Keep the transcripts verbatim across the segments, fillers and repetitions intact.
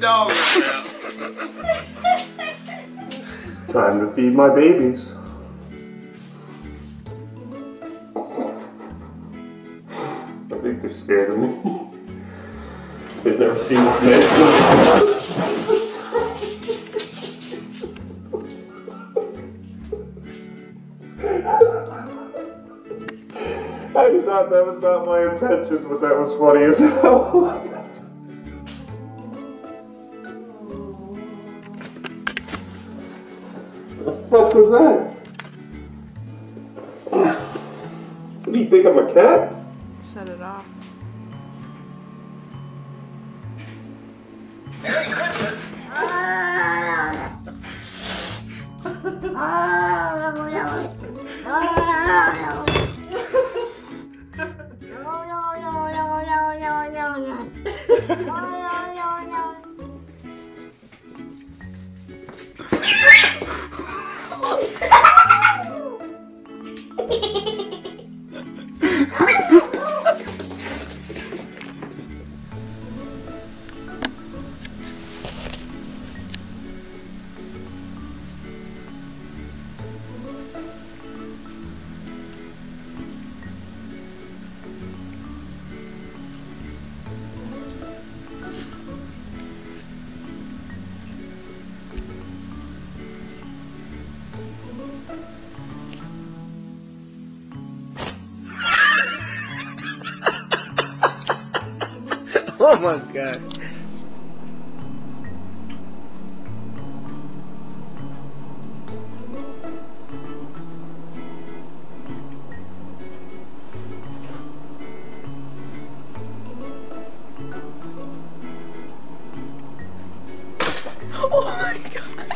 dog right now. Time to feed my babies. I think they're scared of me. They've never seen this man. I did not, that was not my intentions, but that was funny as hell. What the fuck was that? What do you think, I'm a cat? Set it off. Merry Christmas. Oh my god. Oh my god.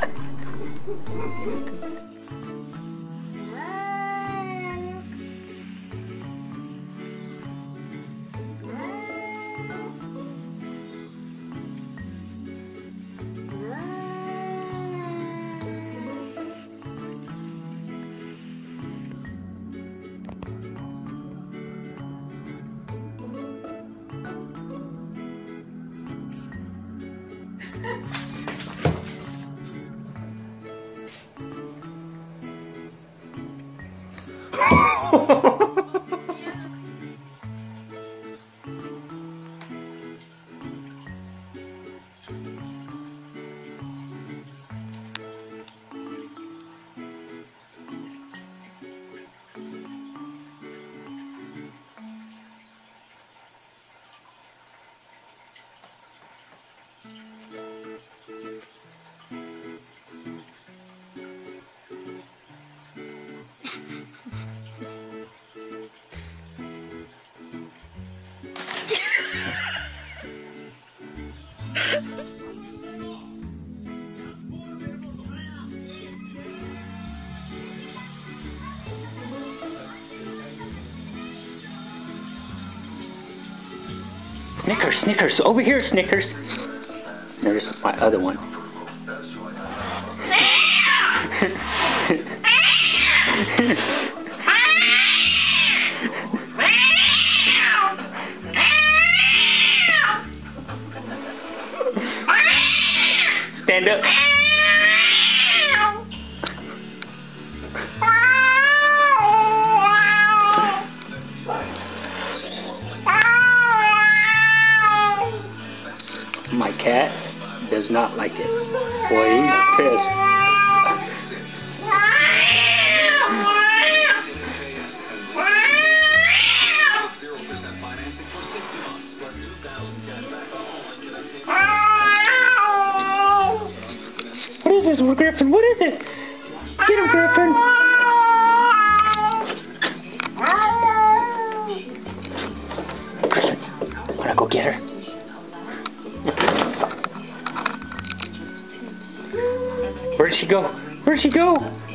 Snickers, Snickers, over here, Snickers. There's my other one. Stand up. My cat does not like it. Boy, he's pissed. What is this, Griffin? What is it? Get him, Griffin. Griffin, wanna go get her? Where'd she go? Where'd she go?